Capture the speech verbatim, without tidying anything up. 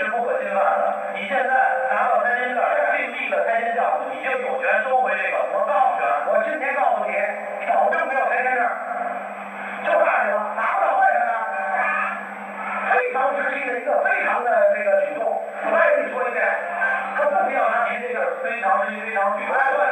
不可侵犯的。你现在拿到拆迁证，另立了拆迁项目，你就有权收回这个。我告诉你，我今天告诉你，保证没有拆迁证，就怕你了，拿不到会上呢。非常时期的一个非常的这个举动，我再跟你说一遍，可不必要拿您这个非常时期非常举动。